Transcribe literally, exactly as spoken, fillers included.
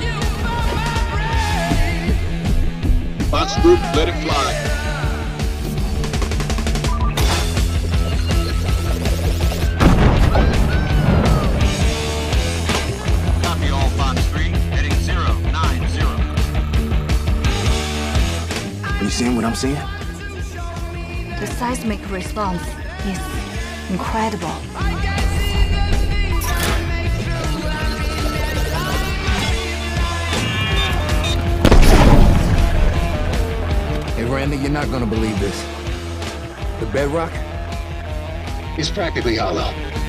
Box group, let it fly. Copy all Fox three, heading zero nine zero. Are you seeing what I'm seeing? The seismic response is incredible. Hey, Randy, you're not gonna believe this. The bedrock It's practically hollow.